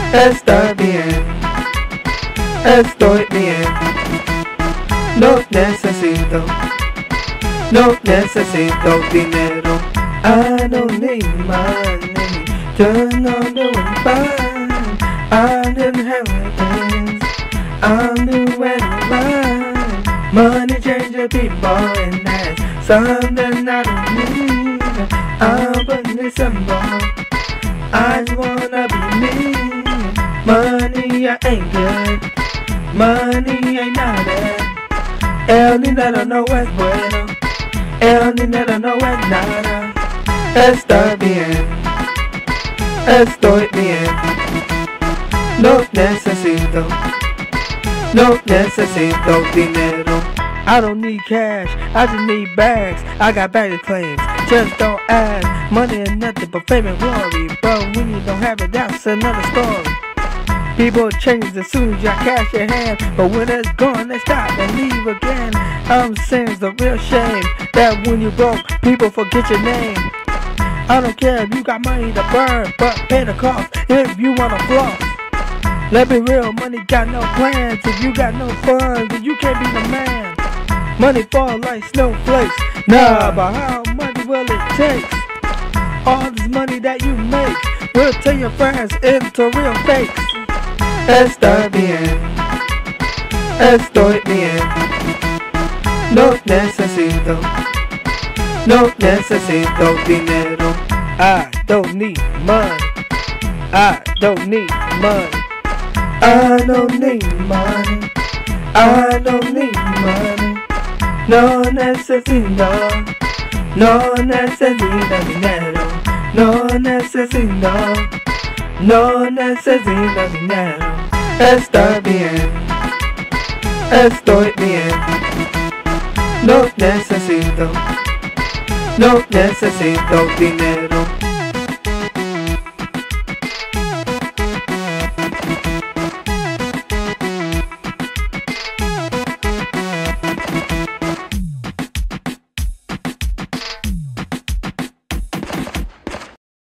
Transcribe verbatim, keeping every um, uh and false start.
Está bien, estoy bien. No necesito, no necesito dinero. I don't need money, just not doing fine. I didn't have it, I'm doing fine. Money changes people and that's something I don't need. I'm a symbol, I just wanna be me. Money ain't good, money ain't nothing. El dinero no es bueno, el dinero no es nada. Está bien, estoy bien. No necesito, no necesito dinero. I don't need cash, I just need bags. I got baggage claims, just don't ask. Money is nothing but fame and glory, but when you don't have it, that's another story. People change as soon as you cash your hand, but when it's gone, they stop and leave again. I'm saying it's a real shame that when you broke, people forget your name. I don't care if you got money to burn, but pay the cost if you wanna floss. Let's be real, money got no plans. If you got no funds, then you can't be the man. Money fall like snowflakes. Nah, but how much will it take? All this money that you make will turn your friends into real fakes. Está bien, estoy bien. No necesito, no necesito dinero. I don't need money, I don't need money. I don't need money, I don't need money. No necesito, no necesito dinero. No necesito, no necesito dinero. Está bien, estoy bien. No necesito, no necesito dinero.